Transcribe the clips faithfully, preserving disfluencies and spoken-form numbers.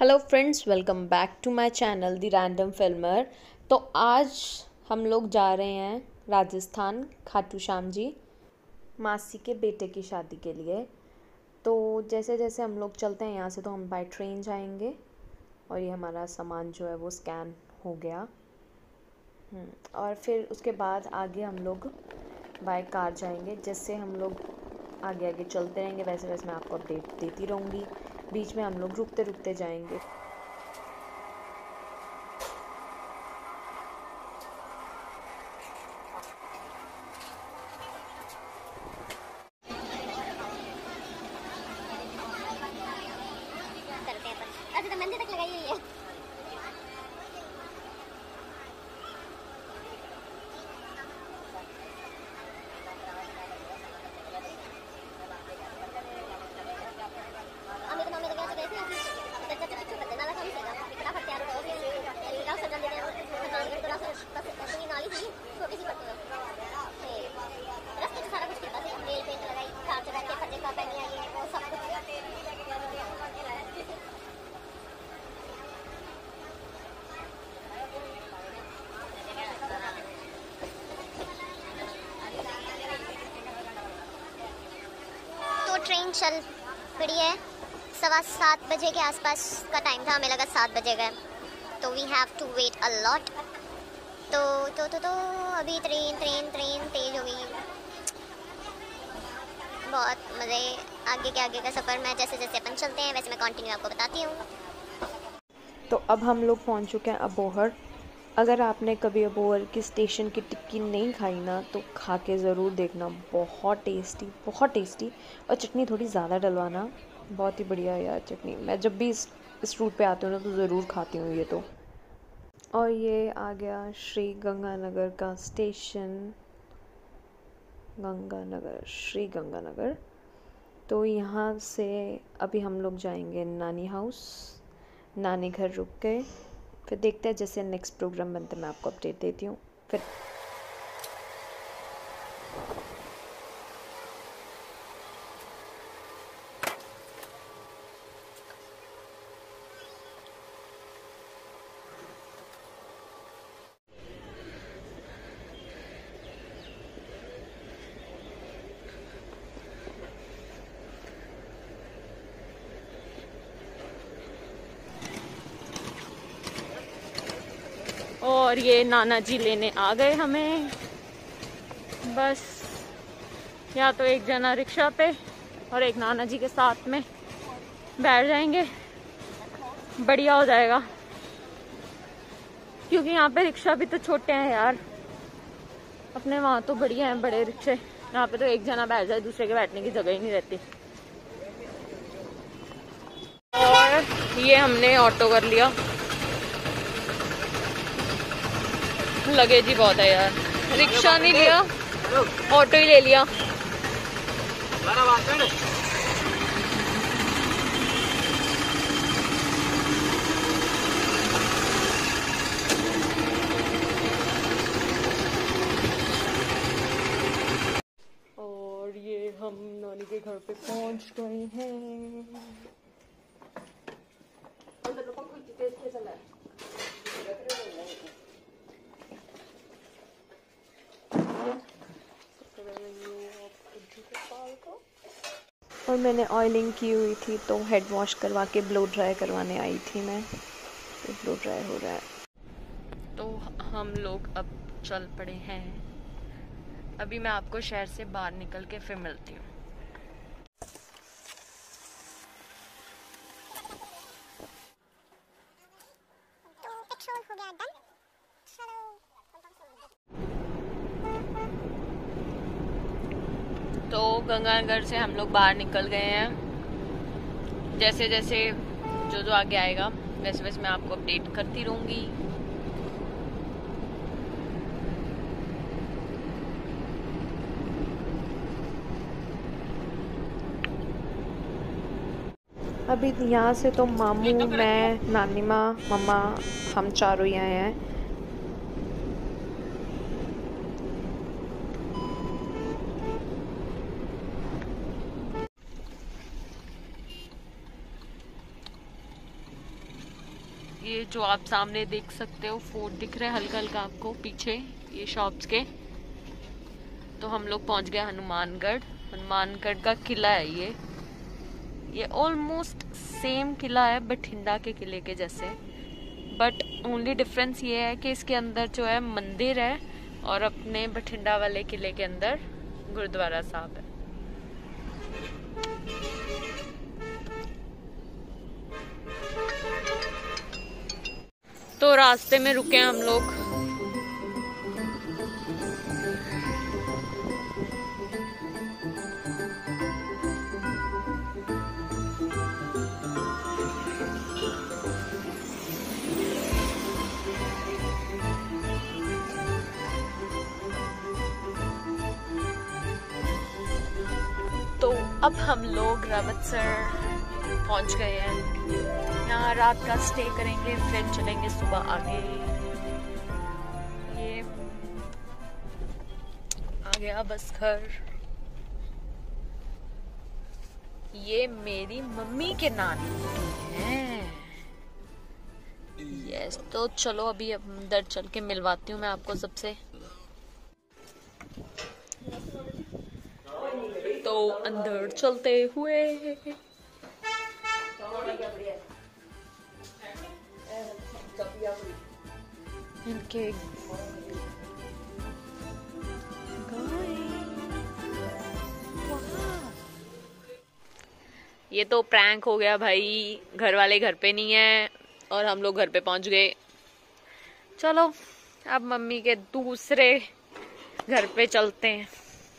Hello friends, welcome back to my channel the random filmer. तो आज हम लोग जा रहे हैं राजस्थान, खाटू श्याम जी, मासी के बेटे की शादी के लिए। तो जैसे जैसे हम लोग चलते हैं यहाँ से, तो हम बाय ट्रेन जाएंगे और ये हमारा सामान जो है वो स्कैन हो गया। और फिर उसके बाद आगे हम लोग बाय कार जाएंगे। जिससे हम लोग आगे आगे चलते रहेंगे, वैसे वैसे मैं आपको अपडेट देती रहूँगी। बीच में हम लोग रुकते रुकते जाएंगे। करते हैं अपन। अच्छा तो मंदिर तक लगाई हुई है। हम एक मम्मी तो गए थे तो चाचा पिछू करते ना कम से कम फटाफट तैयार हो गए। लाओ सजन दे दे सजन के थोड़ा सा बस ऐसी नाली थी छोटी सी पट्टी है। रास्ते में सारा कुछ किया था, रेल पेंट लगाई, कार से बैठ के फटे का पहनी आई है वो सब कुछ। तो ट्रेन चल पड़ी है। सवा सात बजे के आसपास का टाइम था, हमें लगा सात बजे गए, तो we have to wait a lot. तो तो तो तो अभी ट्रेन ट्रेन ट्रेन तेज हो गई। बहुत मज़े। आगे के आगे का सफ़र मैं जैसे जैसे अपन चलते हैं वैसे मैं कंटिन्यू आपको बताती हूँ। तो अब हम लोग पहुंच चुके हैं अबोहर। अगर आपने कभी अबोहर की स्टेशन की टिक्की नहीं खाई ना, तो खा के ज़रूर देखना। बहुत टेस्टी, बहुत टेस्टी। और चटनी थोड़ी ज़्यादा डलवाना, बहुत ही बढ़िया है यार चटनी। मैं जब भी इस इस रूट पे आती हूँ ना, तो ज़रूर खाती हूँ ये तो। और ये आ गया श्री गंगानगर का स्टेशन। गंगानगर, श्री गंगानगर। तो यहाँ से अभी हम लोग जाएंगे नानी हाउस। नानी घर रुक गए, फिर देखते हैं जैसे नेक्स्ट प्रोग्राम बनते मैं आपको अपडेट देती हूँ फिर। और ये नाना जी लेने आ गए हमें। बस या तो एक जना रिक्शा पे और एक नाना जी के साथ में बैठ जाएंगे, बढ़िया हो जाएगा। क्योंकि यहाँ पे रिक्शा भी तो छोटे हैं यार, अपने वहाँ तो बढ़िया हैं बड़े रिक्शे। यहाँ पे तो एक जना बैठ जाए, दूसरे के बैठने की जगह ही नहीं रहती। और ये हमने ऑटो कर लिया। लगेज ही बहुत है यार, रिक्शा नहीं लिया, ऑटो ही ले लिया। और ये हम नानी के घर पे पहुंच गए हैं। और मैंने ऑयलिंग की हुई थी, तो हेड वॉश करवा के ब्लो ड्राई करवाने आई थी मैं। तो ब्लो ड्राई हो रहा है। तो हम लोग अब चल पड़े हैं। अभी मैं आपको शहर से बाहर निकल के फिर मिलती हूँ। तो गंगानगर से हम लोग बाहर निकल गए हैं। जैसे जैसे जो जो आगे आएगा वैसे वैसे मैं आपको अपडेट करती रहूँगी। अभी यहाँ से तो मामू, मैं, नानी माँ, मम्मा, हम चारों ही आए हैं। ये जो आप सामने देख सकते हो फोर्ट दिख रहा है हल्का हल्का आपको पीछे ये शॉप्स के। तो हम लोग पहुंच गए हनुमानगढ़। हनुमानगढ़ का किला है ये ये ऑलमोस्ट सेम किला है बठिंडा के किले के जैसे, बट ओनली डिफरेंस ये है कि इसके अंदर जो है मंदिर है और अपने बठिंडा वाले किले के अंदर गुरुद्वारा साहब है। तो रास्ते में रुके हम लोग। तो अब हम लोग रावतसर पहुंच गए हैं। यहाँ रात का स्टे करेंगे, फिर चलेंगे सुबह आगे। ये आ गया बस घर। ये मेरी मम्मी के नानी हैं। यस, तो चलो अभी अंदर चल के मिलवाती हूँ मैं आपको सबसे। तो अंदर चलते हुए इनके ये तो प्रैंक हो गया भाई। घर वाले घर पे नहीं है और हम लोग घर पे पहुंच गए। चलो अब मम्मी के दूसरे घर पे चलते हैं।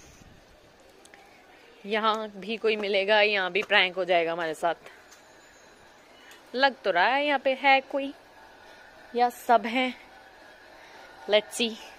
यहाँ भी कोई मिलेगा, यहाँ भी प्रैंक हो जाएगा हमारे साथ। लग तो रहा है यहाँ पे है कोई या सब हैं। लेट्स सी।